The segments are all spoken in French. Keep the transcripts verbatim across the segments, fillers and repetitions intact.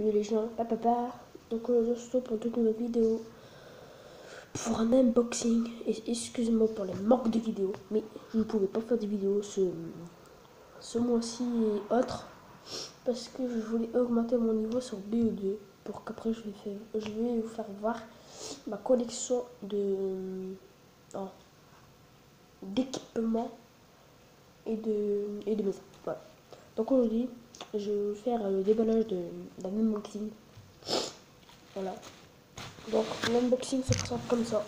Salut les gens, papa. Donc on se retrouve pour toute nouvelle vidéo pour un unboxing. Et excusez-moi pour les manques de vidéos, mais je ne pouvais pas faire des vidéos ce, ce mois-ci et autres parce que je voulais augmenter mon niveau sur B E deux pour qu'après je vais faire, je vais vous faire voir ma collection de oh, d'équipements et de et de maisons. Voilà. Donc aujourd'hui, je vais vous faire le déballage d'un unboxing. Voilà. Donc l'unboxing se présente comme ça.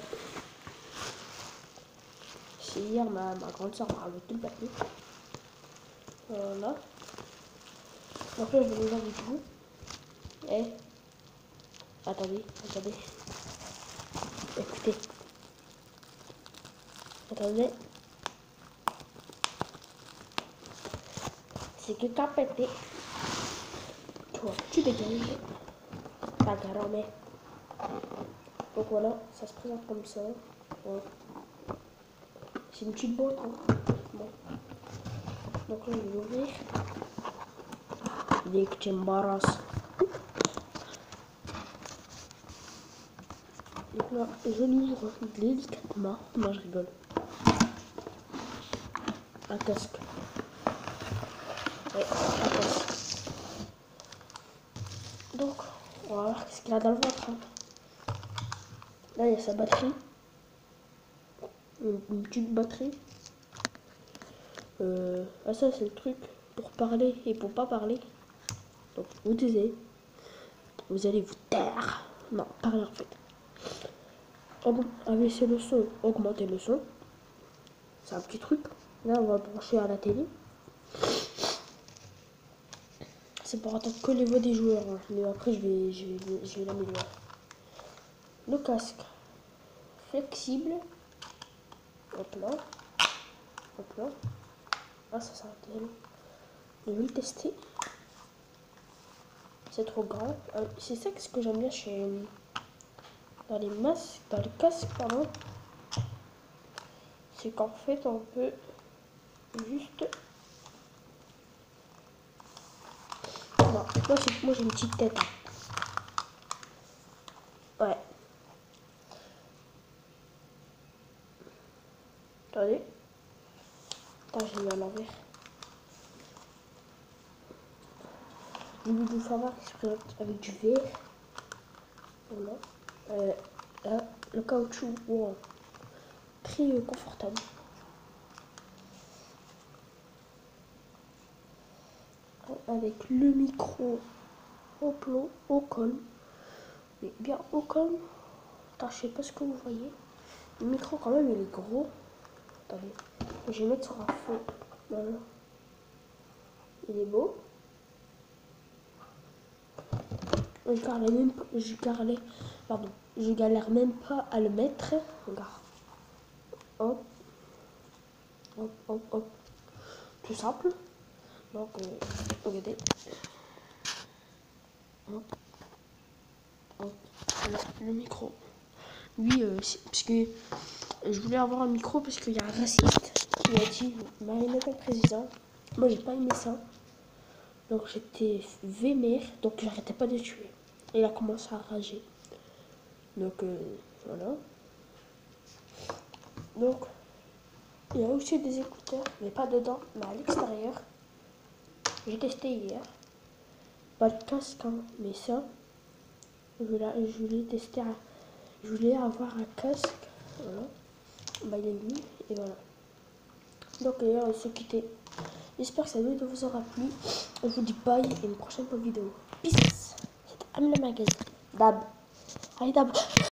C'est hier ma, ma grande soeur m'a ramené tout le papier. Voilà. Donc là je vais le voir avec vous. Et attendez, attendez. Écoutez. Attendez. C'est que t'as pété. Toi, tu dégages. Ta grand-mère. Donc voilà, ça se présente comme ça. Ouais. C'est une petite boîte. Hein. Bon. Donc là, je vais l'ouvrir. Dès que tu m'embarrasses. Donc là, je l'ouvre délicatement. Moi, je rigole. Un casque. Ouais, un casque. Donc, on va voir ce qu'il y a dans le ventre. Hein. Là, il y a sa batterie. Une, une petite batterie. Euh, ah, ça, c'est le truc pour parler et pour pas parler. Donc, vous taisez. Vous allez vous taire. Non, parler en fait. Abaisser le son, augmenter le son. C'est un petit truc. Là, on va brancher à la télé. C'est pour entendre que les voix des joueurs. Hein. Mais après, je vais, je vais, je vais l'améliorer. Le casque flexible. Hop là. Hop là. Ah, ça s'arrête là. Je vais le tester. C'est trop grand. C'est ça ce que j'aime bien chez dans les masques, dans les casques, pardon. C'est qu'en fait, on peut juste. Non, moi, moi j'ai une petite tête. Ouais. Attendez. Attends, j'ai mis à l'envers. J'ai voulu vous faire voir qu'il se présente avec du verre. Voilà. Euh, là, le caoutchouc, wow. Très euh, confortable. Avec le micro au plomb, au colme. Mais bien au colme. Attends, je sais pas ce que vous voyez. Le micro quand même il est gros. Attendez. Je vais mettre sur un fond. Voilà. Il est beau. Je galère même pas, je galère, pardon, je galère même pas à le mettre. Regarde. Hop. Hop, hop, hop. Tout simple. Donc, euh, regardez. Hop. Hop. Le, le micro. Oui, euh, parce que je voulais avoir un micro parce qu'il y a un raciste qui m'a dit Marine Le Pen président. Moi, j'ai pas aimé ça. Donc, j'étais vénère. Donc, j'arrêtais pas de tuer. Et il a commencé à rager. Donc, euh, voilà. Donc, il y a aussi des écouteurs, mais pas dedans, mais à l'extérieur. J'ai testé hier. Pas de casque, hein, mais ça, je voulais, je voulais tester, un, je voulais avoir un casque. Voilà. Bah, il est mis, et voilà. Donc, il on va se quitter. J'espère que cette vidéo vous aura plu. Je vous dis bye et une prochaine vidéo. Peace. C'était Amina Magazine. Dab. Allez, Dab.